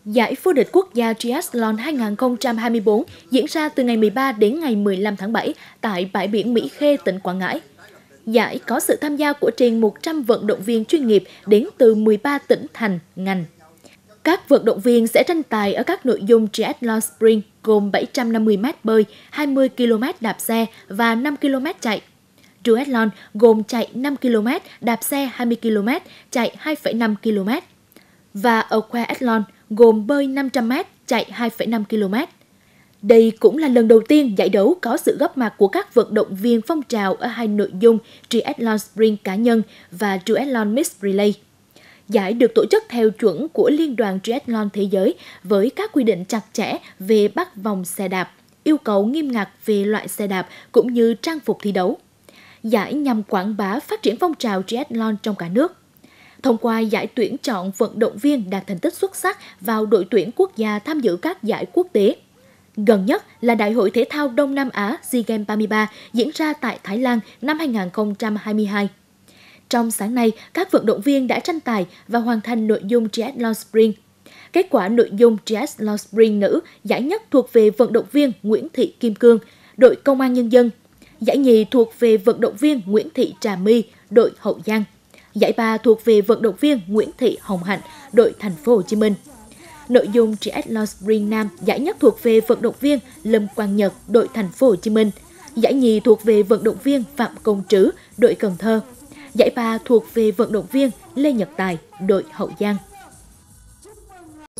Giải vô địch quốc gia Triathlon 2024 diễn ra từ ngày 13 đến ngày 15 tháng 7 tại bãi biển Mỹ Khê, tỉnh Quảng Ngãi. Giải có sự tham gia của trên 100 vận động viên chuyên nghiệp đến từ 13 tỉnh thành, ngành. Các vận động viên sẽ tranh tài ở các nội dung Triathlon Sprint gồm 750m bơi, 20 km đạp xe và 5 km chạy. Duathlon gồm chạy 5 km, đạp xe 20 km, chạy 2,5 km. Và Aquathlon gồm bơi 500m, chạy 2,5 km. Đây cũng là lần đầu tiên giải đấu có sự góp mặt của các vận động viên phong trào ở hai nội dung Triathlon Sprint cá nhân và Duathlon Mixed Relay. Giải được tổ chức theo chuẩn của Liên đoàn Triathlon Thế giới với các quy định chặt chẽ về bắc vòng xe đạp, yêu cầu nghiêm ngặt về loại xe đạp cũng như trang phục thi đấu. Giải nhằm quảng bá phát triển phong trào triathlon trong cả nước. Thông qua giải tuyển chọn vận động viên đạt thành tích xuất sắc vào đội tuyển quốc gia tham dự các giải quốc tế. Gần nhất là Đại hội Thể thao Đông Nam Á SEA Games 33 diễn ra tại Thái Lan năm 2022. Trong sáng nay, các vận động viên đã tranh tài và hoàn thành nội dung Triathlon Sprint. Kết quả nội dung Triathlon Sprint nữ, giải nhất thuộc về vận động viên Nguyễn Thị Kim Cương, đội Công an Nhân dân. Giải nhì thuộc về vận động viên Nguyễn Thị Trà My, đội Hậu Giang. Giải ba thuộc về vận động viên Nguyễn Thị Hồng Hạnh, đội Thành phố Hồ Chí Minh. Nội dung Triathlon Sprint nam, giải nhất thuộc về vận động viên Lâm Quang Nhật, đội Thành phố Hồ Chí Minh. Giải nhì thuộc về vận động viên Phạm Công Trứ, đội Cần Thơ. Giải ba thuộc về vận động viên Lê Nhật Tài, đội Hậu Giang.